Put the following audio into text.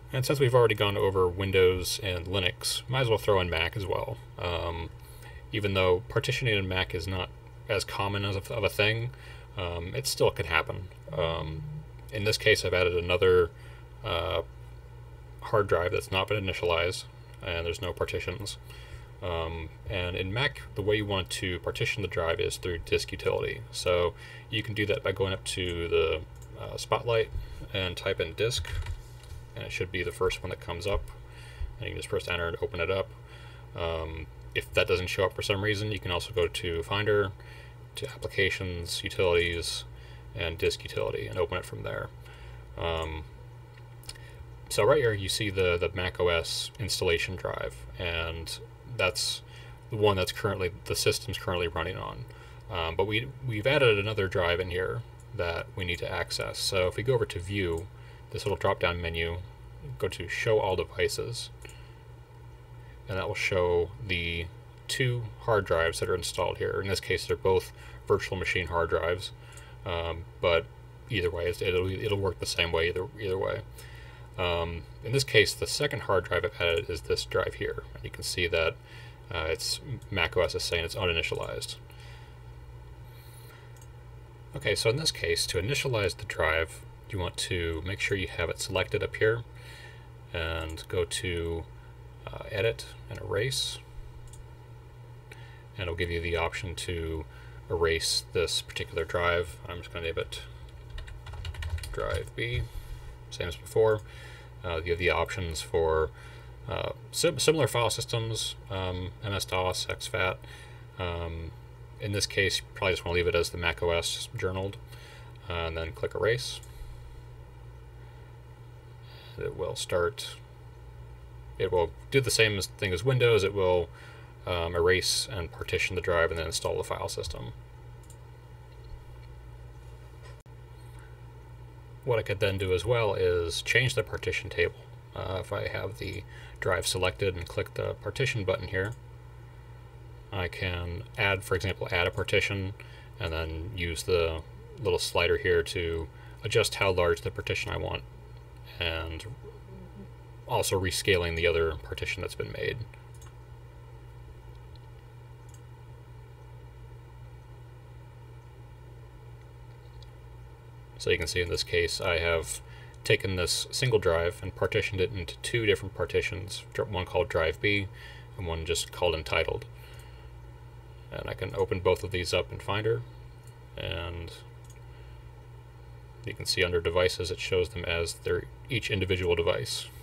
And since we've already gone over Windows and Linux, might as well throw in Mac as well. Even though partitioning in Mac is not as common as of a thing, it still could happen. In this case, I've added another hard drive that's not been initialized, and there's no partitions. And in Mac, the way you want to partition the drive is through disk utility. So you can do that by going up to the spotlight and type in disk, and it should be the first one that comes up. And you can just press enter and open it up. If that doesn't show up for some reason, you can also go to Finder, to Applications, Utilities, and Disk Utility, and open it from there. So right here you see the macOS installation drive, and that's the one that's currently the system's currently running on. But we've added another drive in here that we need to access. So if we go over to View, this little drop-down menu, go to Show All Devices, and that will show the two hard drives that are installed here. In this case, they're both virtual machine hard drives, but either way, it'll work the same way either way. In this case, the second hard drive I've added is this drive here. And you can see that it's macOS is saying it's uninitialized. Okay, so in this case, to initialize the drive, you want to make sure you have it selected up here, and go to Edit and Erase, and it'll give you the option to erase this particular drive. I'm just going to name it Drive B, same as before. You have the options for similar file systems, MS-DOS, exFAT. In this case, you probably just want to leave it as the macOS journaled, and then click Erase. It will start. It will do the same thing as Windows. It will erase and partition the drive and then install the file system. What I could then do as well is change the partition table. If I have the drive selected and click the partition button here, I can add, for example, add a partition, and then use the little slider here to adjust how large the partition I want, and also rescaling the other partition that's been made. So you can see in this case I have taken this single drive and partitioned it into two different partitions, one called Drive B and one just called Entitled. And I can open both of these up in Finder, and you can see under Devices it shows them as their each individual device.